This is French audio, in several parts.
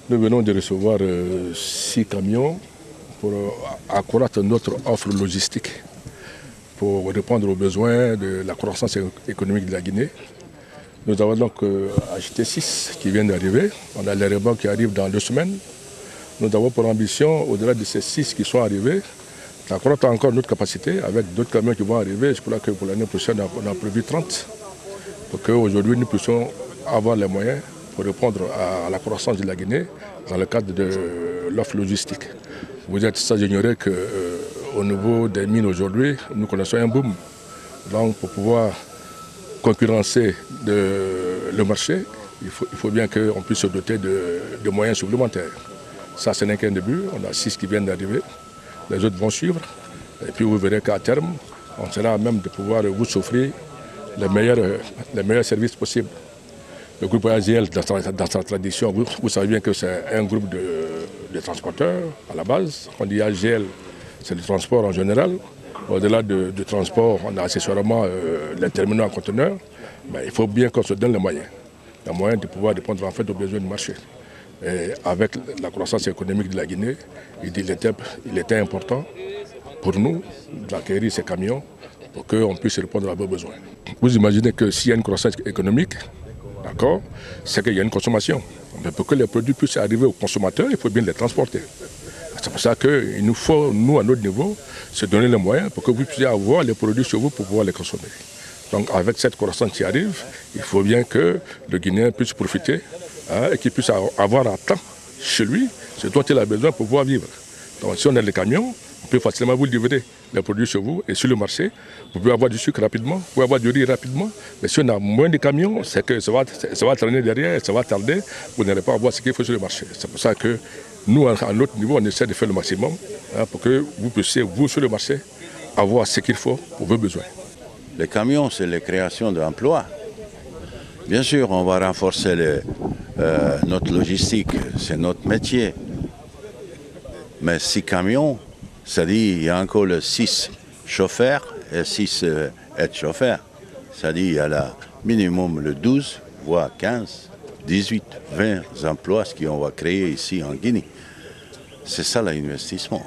Nous venons de recevoir 6 camions pour accroître notre offre logistique, pour répondre aux besoins de la croissance économique de la Guinée. Nous avons donc acheté 6 qui viennent d'arriver. On a les rebonds qui arrivent dans 2 semaines. Nous avons pour ambition, au-delà de ces 6 qui sont arrivés, d'accroître encore notre capacité avec d'autres camions qui vont arriver. Je crois que pour l'année prochaine, on a prévu 30 pour qu'aujourd'hui nous puissions avoir les moyens pour répondre à la croissance de la Guinée dans le cadre de l'offre logistique. Vous êtes sans ignorer qu'au niveau des mines aujourd'hui, nous connaissons un boom. Donc pour pouvoir concurrencer le marché, il faut bien qu'on puisse se doter de moyens supplémentaires. Ça, ce n'est qu'un début. On a 6 qui viennent d'arriver. Les autres vont suivre. Et puis vous verrez qu'à terme, on sera à même de pouvoir vous offrir les meilleurs services possibles. Le groupe AGL, dans sa tradition, vous savez bien que c'est un groupe de transporteurs à la base. On dit AGL, c'est le transport en général. Au-delà du transport, on a accessoirement les terminaux en conteneurs. Mais il faut bien qu'on se donne les moyens de pouvoir répondre en fait aux besoins du marché. Et avec la croissance économique de la Guinée, il était important pour nous d'acquérir ces camions pour qu'on puisse répondre à vos besoins. Vous imaginez que s'il y a une croissance économique, d'accord, c'est qu'il y a une consommation. Mais pour que les produits puissent arriver aux consommateurs, il faut bien les transporter. C'est pour ça qu'il nous faut, nous, à notre niveau, se donner les moyens pour que vous puissiez avoir les produits chez vous pour pouvoir les consommer. Donc avec cette croissance qui arrive, il faut bien que le Guinéen puisse profiter et qu'il puisse avoir un temps chez lui, ce dont il a besoin pour pouvoir vivre. Donc si on a les camions, on peut facilement vous livrer les produits chez vous et sur le marché. Vous pouvez avoir du sucre rapidement, vous pouvez avoir du riz rapidement. Mais si on a moins de camions, c'est que ça va traîner derrière, ça va tarder, vous n'allez pas avoir ce qu'il faut sur le marché. C'est pour ça que nous, à notre niveau, on essaie de faire le maximum pour que vous puissiez, vous, sur le marché, avoir ce qu'il faut pour vos besoins. Les camions, c'est la création d'emplois. Bien sûr, on va renforcer notre logistique, c'est notre métier. Mais 6 camions, ça dit il y a encore 6 chauffeurs et 6 aides-chauffeurs. Ça dit il y a là minimum le 12, voire 15, 18, 20 emplois qu'on va créer ici en Guinée. C'est ça l'investissement.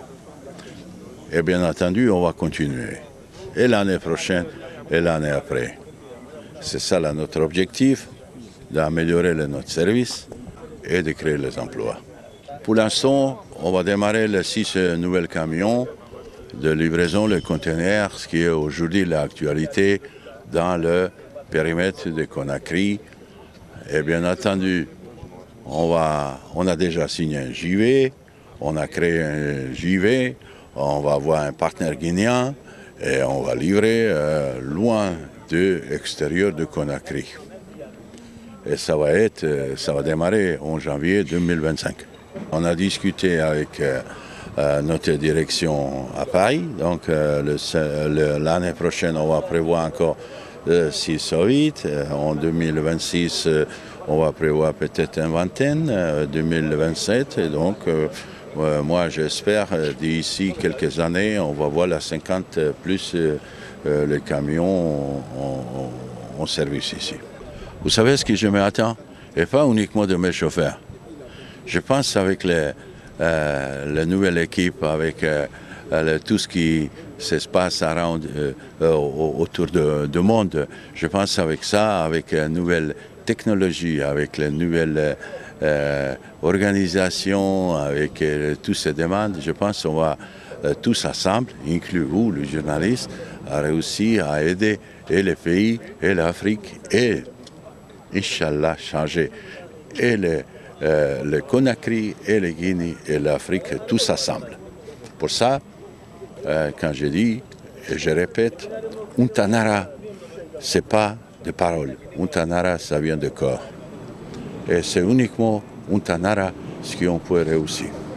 Et bien entendu, on va continuer. Et l'année prochaine et l'année après. C'est ça là, notre objectif, d'améliorer notre service et de créer les emplois. Pour l'instant, on va démarrer les 6 nouveaux camions de livraison, les conteneurs, ce qui est aujourd'hui l'actualité dans le périmètre de Conakry. Et bien entendu, on a déjà signé un JV, on a créé un JV, on va avoir un partenaire guinéen et on va livrer loin de l'extérieur de Conakry. Et ça va démarrer en janvier 2025. On a discuté avec notre direction à Paris. Donc l'année prochaine, on va prévoir encore 6 ou 8. En 2026, on va prévoir peut-être une vingtaine. 2027. Et donc, moi, j'espère d'ici quelques années, on va voir la 50 plus les camions en service ici. Vous savez ce que je m'attends? Et pas uniquement de mes chauffeurs. Je pense avec la nouvelle équipe, avec tout ce qui se passe autour du monde, je pense avec ça, avec la nouvelle technologie, avec la nouvelle organisation, avec toutes ces demandes, je pense qu'on va tous ensemble, inclus vous, les journalistes, à réussir à aider et les pays, et l'Afrique, et Inch'Allah changer et le Conakry, et le Guinée, et l'Afrique, tous ensemble. Pour ça, quand je dis, et je répète, Untanara, ce n'est pas de parole. Untanara, ça vient de corps. Et c'est uniquement Untanara ce qu'on peut réussir.